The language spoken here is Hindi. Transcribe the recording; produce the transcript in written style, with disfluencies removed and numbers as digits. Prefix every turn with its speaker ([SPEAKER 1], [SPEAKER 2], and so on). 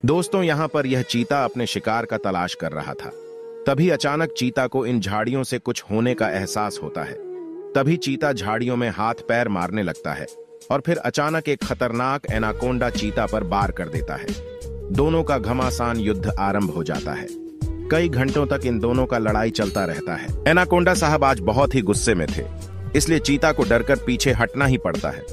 [SPEAKER 1] दोस्तों, यहाँ पर यह चीता अपने शिकार का तलाश कर रहा था। तभी अचानक चीता को इन झाड़ियों से कुछ होने का एहसास होता है। तभी चीता झाड़ियों में हाथ पैर मारने लगता है और फिर अचानक एक खतरनाक एनाकोंडा चीता पर वार कर देता है। दोनों का घमासान युद्ध आरंभ हो जाता है। कई घंटों तक इन दोनों का लड़ाई चलता रहता है। एनाकोंडा साहब आज बहुत ही गुस्से में थे, इसलिए चीता को डरकर पीछे हटना ही पड़ता है।